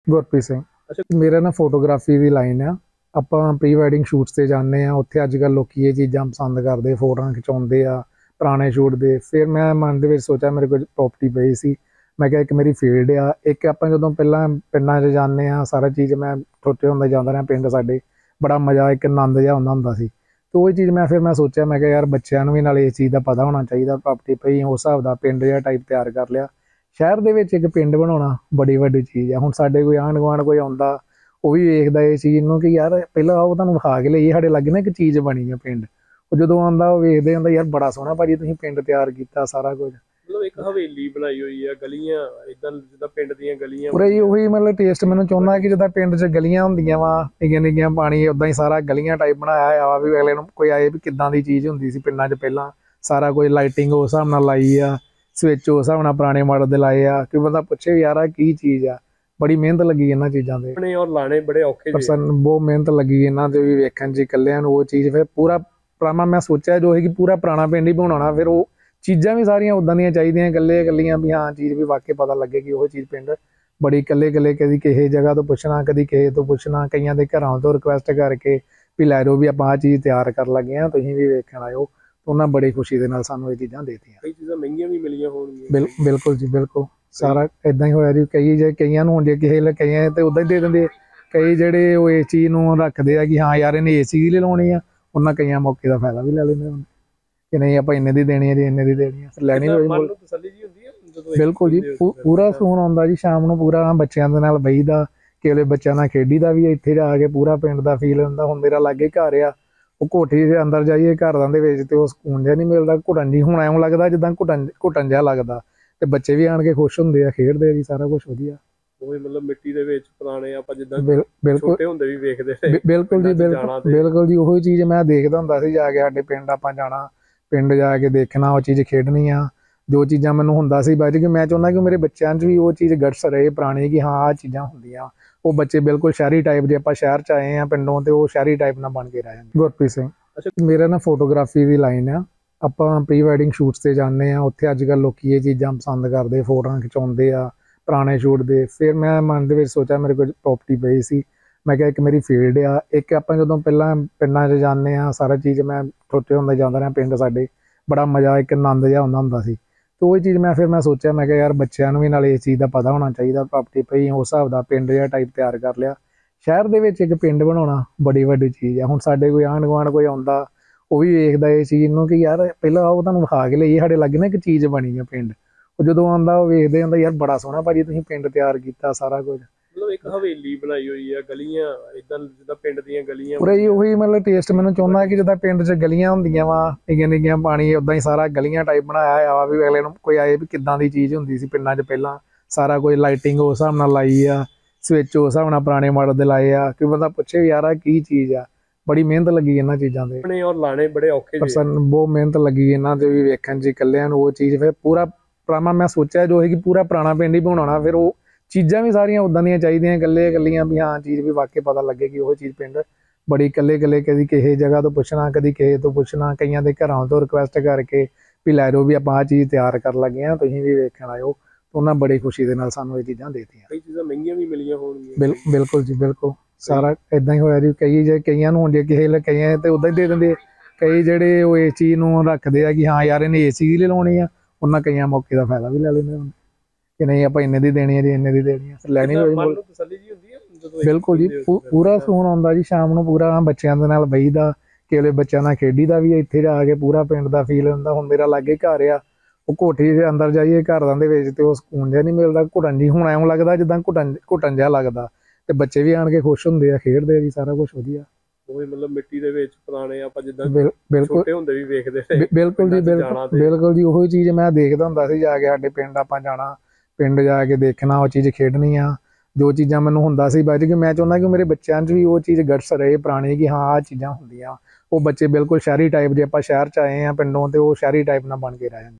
ਗੁਰਪ੍ਰੀਤ ਸਿੰਘ। ਅੱਛਾ। ਮੇਰਾ ਨਾ ਫੋਟੋਗ੍ਰਾਫੀ ਦੀ ਲਾਈਨ ਆ। ਆਪਾਂ ਪ੍ਰੀ ਵੈਡਿੰਗ ਸ਼ੂਟਸ ਤੇ ਜਾਂਦੇ ਆ, ਉੱਥੇ ਅੱਜ ਕੱਲ੍ਹ ਲੋਕੀ ਇਹ ਚੀਜ਼ਾਂ ਪਸੰਦ ਕਰਦੇ, ਫੋਟੋਆਂ ਖਿਚਾਉਂਦੇ ਆ ਪੁਰਾਣੇ ਸ਼ੂਟ ਦੇ। ਫਿਰ ਮੈਂ ਮਨ ਦੇ ਵਿੱਚ ਸੋਚਿਆ, ਮੇਰੇ ਕੋਲ ਪ੍ਰੋਪਰਟੀ ਪਈ ਸੀ, ਮੈਂ ਕਿਹਾ ਇੱਕ ਮੇਰੀ ਫੀਲਡ ਆ। ਇੱਕ ਆਪਾਂ ਜਦੋਂ ਪਹਿਲਾਂ ਪਿੰਡਾਂ 'ਚ ਜਾਂਦੇ ਆ, ਸਾਰਾ ਚੀਜ਼ ਮੈਂ ਛੋਟੇ ਹੁੰਦੇ ਜਾਂਦਾ ਰਿਹਾ ਪਿੰਡ ਸਾਡੇ, ਬੜਾ ਮਜ਼ਾ, ਇੱਕ ਆਨੰਦ ਜਿਹਾ ਹੁੰਦਾ ਸੀ। ਤੇ ਉਹ ਚੀਜ਼ ਮੈਂ ਸੋਚਿਆ, ਮੈਂ ਕਿਹਾ ਯਾਰ ਬੱਚਿਆਂ ਨੂੰ ਵੀ ਨਾਲ ਇਸ ਚੀਜ਼ ਦਾ ਪਤਾ ਹੋਣਾ ਚਾਹੀਦਾ। ਪ੍ਰੋਪਰਟੀ ਪਈ, ਉਸ ਹਿਸਾਬ ਦਾ ਪਿੰਡ ਜਿਹਾ ਟਾਈਪ ਤਿਆਰ ਕਰ ਲਿਆ। ਸ਼ਹਿਰ ਦੇ ਵਿੱਚ ਇੱਕ ਪਿੰਡ ਬਣਾਉਣਾ ਬੜੀ ਵੱਡੀ ਚੀਜ਼ ਆ। ਹੁਣ ਸਾਡੇ ਕੋਈ ਆਂਢ ਗੁਆਂਢ ਕੋਈ ਆਉਂਦਾ, ਉਹ ਵੀ ਵੇਖਦਾ ਇਹ ਚੀਜ਼ ਨੂੰ ਕਿ ਯਾਰ ਪਹਿਲਾਂ ਉਹ ਤੁਹਾਨੂੰ ਵਿਖਾ ਕੇ ਲਈ, ਸਾਡੇ ਲਾਗੇ ਨਾ ਇੱਕ ਚੀਜ਼ ਬਣੀ ਆ ਪਿੰਡ। ਉਹ ਜਦੋਂ ਆਉਂਦਾ ਉਹ ਵੇਖਦੇ ਹੁੰਦਾ, ਯਾਰ ਬੜਾ ਸੋਹਣਾ ਭਾਜੀ ਤੁਸੀਂ ਪਿੰਡ ਤਿਆਰ ਕੀਤਾ ਸਾਰਾ ਕੁਝ। ਮਤਲਬ ਇੱਕ ਹਵੇਲੀ ਬਣਾਈ ਹੋਈ ਆ, ਗਲੀਆਂ ਇਦਾਂ ਜਿੱਦਾਂ ਪਿੰਡ ਦੀਆਂ ਗਲੀਆਂ ਪੂਰਾ ਜੀ ਉਹੀ ਮਤਲਬ ਟੇਸਟ ਮੈਨੂੰ ਚਾਹੁੰਦਾ ਕਿ ਜਿੱਦਾਂ ਪਿੰਡ 'ਚ ਗਲੀਆਂ ਹੁੰਦੀਆਂ ਵਾ ਨਿੱਕੀਆਂ ਨਿੱਕੀਆਂ ਪਾਣੀ, ਉੱਦਾਂ ਹੀ ਸਾਰਾ ਗਲੀਆਂ ਟਾਈਪ ਬਣਾਇਆ ਹੋਇਆ ਵਾ, ਵੀ ਅਗਲੇ ਨੂੰ ਕੋਈ ਆਏ ਵੀ ਕਿੱਦਾਂ ਦੀ ਚੀਜ਼ ਹੁੰਦੀ ਸੀ ਪਿੰਡਾਂ 'ਚ ਪਹਿਲਾਂ। ਸਾਰਾ ਕੁਝ ਲਾਈਟਿੰਗ ਉਸ ਹਿਸਾਬ ਨਾਲ ਲਾਈ ਆ, ਸਵਿਚ ਉਸ ਹਿਸਾਬ ਨਾਲ ਪੁਰਾਣੇ ਮਾਡਲ ਦੇ ਲਾਏ ਆ, ਕਿ ਬੰਦਾ ਪੁੱਛੇ ਯਾਰ ਆ ਕੀ ਚੀਜ਼ ਆ। ਬੜੀ ਮਿਹਨਤ ਲੱਗੀ ਇਹਨਾਂ ਚੀਜ਼ਾਂ ਦੇ, ਆਪਣੇ ਔਰ ਲਾਣੇ ਬੜੇ ਔਖੇ ਜੀ। ਬਹੁਤ ਮਿਹਨਤ ਲੱਗੀ ਇਹਨਾਂ ਦੇ ਵੀ ਵੇਖਣ 'ਚ ਇਕੱਲਿਆਂ ਨੂੰ ਉਹ ਚੀਜ਼। ਫਿਰ ਪੂਰਾ ਪੁਰਾਣਾ ਮੈਂ ਸੋਚਿਆ ਜੋ ਹੈ ਕਿ ਪੂਰਾ ਪੁਰਾਣਾ ਪਿੰਡ ਹੀ ਬਣਾਉਣਾ। ਫਿਰ ਉਹ ਚੀਜ਼ਾਂ ਵੀ ਸਾਰੀਆਂ ਉੱਦਾਂ ਦੀਆਂ ਚਾਹੀਦੀਆਂ, ਇਕੱਲੀਆਂ ਵੀ ਹਾਂ ਚੀਜ਼ ਵੀ ਵਾਕਈ ਪਤਾ ਲੱਗੇ ਕਿ ਉਹ ਚੀਜ਼ ਪਿੰਡ ਬੜੀ ਇਕੱਲੇ ਕਦੀ ਕਿਸੇ ਜਗ੍ਹਾ ਤੋਂ ਪੁੱਛਣਾ, ਕਦੀ ਕਿਸੇ ਤੋਂ ਪੁੱਛਣਾ, ਕਈਆਂ ਦੇ ਘਰਾਂ ਤੋਂ ਰਿਕੁਐਸਟ ਕਰਕੇ ਵੀ ਲੈ ਜਾਓ ਵੀ ਆਪਾਂ ਆਹ ਚੀਜ਼ ਤਿਆਰ ਕਰਨ ਲੱਗੇ ਹਾਂ, ਤੁਸੀਂ ਵੀ ਵੇਖਣ ਆਇਓ। ਉਹਨਾਂ ਬੜੀ ਖੁਸ਼ੀ ਦੇ ਨਾਲ ਸਾਨੂੰ ਇਹ ਚੀਜ਼ਾਂ ਦੇਤੀਆਂ। ਕਈ ਚੀਜ਼ਾਂ ਮਹਿੰਗੀਆਂ ਵੀ ਮਿਲੀਆਂ ਹੋਣਗੀਆਂ। ਬਿਲਕੁਲ ਜੀ, ਬਿਲਕੁਲ ਸਾਰਾ ਇਦਾਂ ਹੀ ਹੋਇਆ ਜੀ। ਕਈਆਂ ਨੂੰ ਜੇ ਕਿਸੇ ਕਈਆਂ ਤੇ ਉੱਦਾਂ ਹੀ ਦੇ ਦਿੰਦੇ, ਕਈ ਜਿਹੜੇ ਉਹ ਇਸ ਚੀਜ਼ ਨੂੰ ਰੱਖਦੇ ਆ ਕਿ ਹਾਂ ਯਾਰ ਇਹਨੇ ਇਸ ਚੀਜ਼ ਲਈ ਲਾਉਣੀ ਆ, ਉਹਨਾਂ ਕਈਆਂ ਮੌਕੇ ਦਾ ਫਾਇਦਾ ਵੀ ਲੈ ਲੈਂਦੇ ਹੁਣ ਕਿ ਨਹੀਂ ਆਪਾਂ ਇੰਨੇ ਦੀ ਦੇਣੀ ਹੈ ਜੀ, ਇੰਨੇ ਦੀ ਦੇਣੀ ਹੈ, ਫਿਰ ਲੈਣੀ ਹੋਈ। ਤਸੱਲੀ ਜੀ ਹੁੰਦੀ ਹੈ ਜਦੋਂ ਬਿਲਕੁਲ ਜੀ, ਪੂਰਾ ਸਕੂਨ ਆਉਂਦਾ ਜੀ। ਸ਼ਾਮ ਨੂੰ ਪੂਰਾ ਬੱਚਿਆਂ ਦੇ ਨਾਲ ਬਹੀਦਾ, ਕਿਹੜੇ ਬੱਚਿਆਂ ਨਾਲ ਖੇਡੀਦਾ ਵੀ, ਇੱਥੇ ਜਾ ਕੇ ਪੂਰਾ ਪਿੰਡ ਦਾ ਫੀਲ ਹੁੰਦਾ। ਹੁਣ ਮੇਰਾ ਲਾਗੇ ਘਰ ਆ, ਉਹ ਕੋਠੀ ਦੇ ਅੰਦਰ ਜਾਈਏ ਘਰਾਂ ਦੇ ਵਿੱਚ ਤੇ ਉਹ ਸਕੂਨ ਜਿਹਾ ਨਹੀਂ ਮਿਲਦਾ, ਘੁਟਣ ਜੀ ਹੁਣ ਐਂ ਲੱਗਦਾ ਜਿੱਦਾਂ ਘੁਟਣ ਜਿਹਾ ਲੱਗਦਾ। ਤੇ ਬੱਚੇ ਵੀ ਆਣ ਕੇ ਖੁਸ਼ ਹੁੰਦੇ ਆ, ਖੇਡਦੇ ਆ ਜੀ, ਸਾਰਾ ਕੁਝ ਵਧੀਆ। ਉਹ ਮਤਲਬ ਮਿੱਟੀ ਦੇ ਵਿੱਚ ਪੁਰਾਣੇ ਆਪਾਂ ਜਿੱਦਾਂ ਬਿਲਕੁਲ ਛੋਟੇ ਹੁੰਦੇ ਵੀ ਵੇਖਦੇ ਬਿਲਕੁਲ ਜੀ, ਬਿਲਕੁਲ ਜੀ। ਉਹੀ ਚੀਜ਼ ਮੈਂ ਦੇਖਦਾ ਹੁੰਦਾ ਸੀ, ਜਾ ਕੇ ਸਾਡੇ ਪਿੰਡ ਆਪਾਂ ਜਾਣਾ, ਪਿੰਡ ਜਾ ਕੇ ਦੇਖਣਾ, ਉਹ ਚੀਜ਼ ਖੇਡਣੀ ਆ। ਜੋ ਚੀਜ਼ਾਂ ਮੈਨੂੰ ਹੁੰਦਾ ਸੀ ਬਾਅਦ ਕਿ ਮੈਂ ਚਾਹੁੰਦਾ ਕਿ ਮੇਰੇ ਬੱਚਿਆਂ 'ਚ ਵੀ ਉਹ ਚੀਜ਼ ਗਟਸ ਰਹੇ ਪੁਰਾਣੀ, ਕਿ ਹਾਂ ਆਹ ਚੀਜ਼ਾਂ ਹੁੰਦੀਆਂ। ਉਹ ਬੱਚੇ ਬਿਲਕੁਲ ਸ਼ਹਿਰੀ ਟਾਈਪ ਦੇ, ਆਪਾਂ ਸ਼ਹਿਰ 'ਚ ਆਏ ਆ ਪਿੰਡੋਂ, ਤੇ ਉਹ ਸ਼ਹਿਰੀ ਟਾਈਪ ਨਾਲ ਬਣ ਕੇ ਰਹਿ ਜਾਂਦੇ। ਗੁਰਪ੍ਰੀਤ ਸਿੰਘ। ਅੱਛਾ। ਮੇਰਾ ਨਾ ਫੋਟੋਗ੍ਰਾਫੀ ਦੀ ਲਾਈਨ ਆ। ਆਪਾਂ ਪ੍ਰੀ ਵੈਡਿੰਗ ਸ਼ੂਟਸ ਤੇ ਜਾਂਦੇ ਆ, ਉੱਥੇ ਅੱਜ ਕੱਲ੍ਹ ਲੋਕੀ ਇਹ ਚੀਜ਼ਾਂ ਪਸੰਦ ਕਰਦੇ, ਫੋਟੋਆਂ ਖਿਚਾਉਂਦੇ ਆ ਪੁਰਾਣੇ ਸ਼ੂਟ ਦੇ। ਫਿਰ ਮੈਂ ਮਨ ਦੇ ਵਿੱਚ ਸੋਚਿਆ, ਮੇਰੇ ਕੋਲ ਪ੍ਰੋਪਰਟੀ ਪਈ ਸੀ, ਮੈਂ ਕਿਹਾ ਇੱਕ ਮੇਰੀ ਫੀਲਡ ਆ। ਇੱਕ ਆਪਾਂ ਜਦੋਂ ਪਹਿਲਾਂ ਪਿੰਡਾਂ 'ਚ ਜਾਂਦੇ ਆ, ਸਾਰਾ ਚੀਜ਼ ਮੈਂ ਛੋਟੇ ਹੁੰਦੇ ਜਾਂਦਾ ਰਿਹਾ ਪਿੰਡ ਸਾਡੇ, ਬੜਾ ਮਜ਼ਾ, ਇੱਕ ਆਨੰਦ ਜਿਹਾ ਹੁੰਦਾ ਸੀ। ਤੇ ਉਹ ਚੀਜ਼ ਮੈਂ ਸੋਚਿਆ, ਮੈਂ ਕਿਹਾ ਯਾਰ ਬੱਚਿਆਂ ਨੂੰ ਵੀ ਨਾਲ ਇਸ ਚੀਜ਼ ਦਾ ਪਤਾ ਹੋਣਾ ਚਾਹੀਦਾ। ਪ੍ਰੋਪਰਟੀ ਪਈ, ਉਸ ਹਿਸਾਬ ਦਾ ਪਿੰਡ ਜਿਹਾ ਟਾਈਪ ਤਿਆਰ ਕਰ ਲਿਆ। ਸ਼ਹਿਰ ਦੇ ਵਿੱਚ ਇੱਕ ਪਿੰਡ ਬਣਾਉਣਾ ਬੜੀ ਵੱਡੀ ਚੀਜ਼ ਆ। ਹੁਣ ਸਾਡੇ ਕੋਈ ਆਂਢ ਗੁਆਂਢ ਕੋਈ ਆਉਂਦਾ, ਉਹ ਵੀ ਵੇਖਦਾ ਇਹ ਚੀਜ਼ ਨੂੰ ਕਿ ਯਾਰ ਪਹਿਲਾਂ ਉਹ ਤੁਹਾਨੂੰ ਵਿਖਾ ਕੇ ਲਈ, ਸਾਡੇ ਲਾਗੇ ਨਾ ਇੱਕ ਚੀਜ਼ ਬਣੀ ਆ ਪਿੰਡ। ਉਹ ਜਦੋਂ ਆਉਂਦਾ ਉਹ ਵੇਖਦੇ ਹੁੰਦਾ, ਯਾਰ ਬੜਾ ਸੋਹਣਾ ਭਾਜੀ ਤੁਸੀਂ ਪਿੰਡ ਤਿਆਰ ਕੀਤਾ ਸਾਰਾ ਕੁਝ। ਮਤਲਬ ਇੱਕ ਹਵੇਲੀ ਬਣਾਈ ਹੋਈ ਆ, ਗਲੀਆਂ ਇਦਾਂ ਜਿੱਦਾਂ ਪਿੰਡ ਦੀਆਂ ਗਲੀਆਂ ਪੂਰਾ ਜੀ ਉਹੀ ਮਤਲਬ ਟੇਸਟ ਮੈਨੂੰ ਚਾਹੁੰਦਾ ਕਿ ਜਿੱਦਾਂ ਪਿੰਡ 'ਚ ਗਲੀਆਂ ਹੁੰਦੀਆਂ ਵਾ ਨਿੱਕੀਆਂ ਨਿੱਕੀਆਂ ਪਾਣੀ, ਉੱਦਾਂ ਹੀ ਸਾਰਾ ਗਲੀਆਂ ਟਾਈਪ ਬਣਾਇਆ ਹੋਇਆ ਵਾ, ਵੀ ਅਗਲੇ ਨੂੰ ਕੋਈ ਆਏ ਵੀ ਕਿੱਦਾਂ ਦੀ ਚੀਜ਼ ਹੁੰਦੀ ਸੀ ਪਿੰਡਾਂ 'ਚ ਪਹਿਲਾਂ। ਸਾਰਾ ਕੁਝ ਲਾਈਟਿੰਗ ਉਸ ਹਿਸਾਬ ਨਾਲ ਲਾਈ ਆ, ਸਵਿਚ ਉਸ ਹਿਸਾਬ ਨਾਲ ਪੁਰਾਣੇ ਮਾਡਲ ਦੇ ਲਾਏ ਆ, ਕਿ ਬੰਦਾ ਪੁੱਛੇ ਯਾਰ ਆ ਕੀ ਚੀਜ਼ ਆ। ਬੜੀ ਮਿਹਨਤ ਲੱਗੀ ਇਹਨਾਂ ਚੀਜ਼ਾਂ ਦੇ, ਆਪਣੇ ਔਰ ਲਾਣੇ ਬੜੇ ਔਖੇ ਜੀ। ਬਹੁਤ ਮਿਹਨਤ ਲੱਗੀ ਇਹਨਾਂ ਦੇ ਵੀ ਵੇਖਣ 'ਚ ਇਕੱਲਿਆਂ ਨੂੰ ਉਹ ਚੀਜ਼। ਫਿਰ ਪੂਰਾ ਪੁਰਾਣਾ ਮੈਂ ਸੋਚਿਆ ਜੋ ਹੈ ਕਿ ਪੂਰਾ ਪੁਰਾਣਾ ਪਿੰਡ ਹੀ ਬਣਾਉਣਾ। ਫਿਰ ਉਹ ਚੀਜ਼ਾਂ ਵੀ ਸਾਰੀਆਂ ਉੱਦਾਂ ਦੀਆਂ ਚਾਹੀਦੀਆਂ, ਇਕੱਲੀਆਂ ਵੀ ਹਾਂ ਚੀਜ਼ ਵੀ ਵਾਕਈ ਪਤਾ ਲੱਗੇ ਕਿ ਉਹ ਚੀਜ਼ ਪਿੰਡ ਬੜੀ ਇਕੱਲੇ ਕਦੀ ਕਿਸੇ ਜਗ੍ਹਾ ਤੋਂ ਪੁੱਛਣਾ, ਕਦੀ ਕਿਸੇ ਤੋਂ ਪੁੱਛਣਾ, ਕਈਆਂ ਦੇ ਘਰਾਂ ਤੋਂ ਰਿਕੁਐਸਟ ਕਰਕੇ ਵੀ ਲੈ ਜਾਓ ਵੀ ਆਪਾਂ ਆਹ ਚੀਜ਼ ਤਿਆਰ ਕਰਨ ਲੱਗੇ ਹਾਂ, ਤੁਸੀਂ ਵੀ ਵੇਖਣ ਆਇਓ। ਉਹਨਾਂ ਬੜੀ ਖੁਸ਼ੀ ਦੇ ਨਾਲ ਸਾਨੂੰ ਇਹ ਚੀਜ਼ਾਂ ਦੇਤੀਆਂ। ਕਈ ਚੀਜ਼ਾਂ ਮਹਿੰਗੀਆਂ ਵੀ ਮਿਲੀਆਂ ਹੋਣਗੀਆਂ। ਬਿਲਕੁਲ ਜੀ, ਬਿਲਕੁਲ ਸਾਰਾ ਇਦਾਂ ਹੀ ਹੋਇਆ ਜੀ। ਕਈਆਂ ਨੂੰ ਜੇ ਕਿਸੇ ਕਈਆਂ ਤੇ ਉੱਦਾਂ ਹੀ ਦੇ ਦਿੰਦੇ, ਕਈ ਜਿਹੜੇ ਉਹ ਇਸ ਚੀਜ਼ ਨੂੰ ਰੱਖਦੇ ਆ ਕਿ ਹਾਂ ਯਾਰ ਇਹਨੇ ਇਸ ਚੀਜ਼ ਲਈ ਲਾਉਣੀ ਆ, ਉਹਨਾਂ ਕਈਆਂ ਮੌਕੇ ਦਾ ਫਾਇਦਾ ਵੀ ਲੈ ਲੈਂਦੇ ਹੁਣ ਕਿ ਨਹੀਂ ਆਪਾਂ ਇੰਨੇ ਦੀ ਦੇਣੀ ਹੈ ਜੀ, ਇੰਨੇ ਦੀ ਦੇਣੀ ਹੈ, ਫਿਰ ਲੈਣੀ ਹੋਈ। ਤਸੱਲੀ ਜੀ ਹੁੰਦੀ ਹੈ ਜਦੋਂ। ਬਿਲਕੁਲ ਜੀ, ਪੂਰਾ ਸਕੂਨ ਆਉਂਦਾ ਜੀ। ਸ਼ਾਮ ਨੂੰ ਪੂਰਾ ਬੱਚਿਆਂ ਦੇ ਨਾਲ ਬਹੀਦਾ, ਕਿਹੜੇ ਬੱਚਿਆਂ ਨਾਲ ਖੇਡੀਦਾ ਵੀ, ਇੱਥੇ ਜਾ ਕੇ ਪੂਰਾ ਪਿੰਡ ਦਾ ਫੀਲ ਹੁੰਦਾ। ਹੁਣ ਮੇਰਾ ਲਾਗੇ ਘਰ ਆ, ਉਹ ਕੋਠੀ ਦੇ ਅੰਦਰ ਜਾਈਏ ਘਰਾਂ ਦੇ ਵਿੱਚ ਤੇ ਉਹ ਸਕੂਨ ਜਿਹਾ ਨਹੀਂ ਮਿਲਦਾ, ਘੁਟਣ ਜੀ ਹੁਣ ਐਂ ਲੱਗਦਾ ਜਿੱਦਾਂ ਘੁਟਣ ਜਿਹਾ ਲੱਗਦਾ। ਤੇ ਬੱਚੇ ਵੀ ਆਣ ਕੇ ਖੁਸ਼ ਹੁੰਦੇ ਆ, ਖੇਡਦੇ ਆ ਜੀ, ਸਾਰਾ ਕੁਝ ਵਧੀਆ। ਉਹ ਮਤਲਬ ਮਿੱਟੀ ਦੇ ਵਿੱਚ ਪੁਰਾਣੇ ਆਪਾਂ ਜਿੱਦਾਂ ਛੋਟੇ ਹੁੰਦੇ ਵੀ ਵੇਖਦੇ। ਬਿਲਕੁਲ ਜੀ, ਬਿਲਕੁਲ ਜੀ। ਉਹੀ ਚੀਜ਼ ਮੈਂ ਦੇਖਦਾ ਹੁੰਦਾ ਸੀ, ਜਾ ਕੇ ਸਾਡੇ ਪਿੰਡ ਆਪਾਂ ਜਾਣਾ, ਪਿੰਡ ਜਾ ਕੇ ਦੇਖਣਾ, ਉਹ ਚੀਜ਼ ਖੇਡਣੀ ਆ। ਜੋ ਚੀਜ਼ਾਂ ਮੈਨੂੰ ਹੁੰਦਾ ਸੀ ਬਾਅਦ ਕਿ ਮੈਂ ਚਾਹੁੰਦਾ ਕਿ ਮੇਰੇ ਬੱਚਿਆਂ 'ਚ ਵੀ ਉਹ ਚੀਜ਼ ਗਟਸ ਰਹੇ ਪੁਰਾਣੀ, ਕਿ ਹਾਂ ਆਹ ਚੀਜ਼ਾਂ ਹੁੰਦੀਆਂ। ਉਹ ਬੱਚੇ ਬਿਲਕੁਲ ਸ਼ਹਿਰੀ ਟਾਈਪ ਦੇ, ਆਪਾਂ ਸ਼ਹਿਰ 'ਚ ਆਏ ਆ ਪਿੰਡੋਂ, ਤੇ ਉਹ ਸ਼ਹਿਰੀ ਟਾਈਪ ਨਾਲ ਬਣ ਕੇ ਰਹਿ ਜਾਂਦੇ।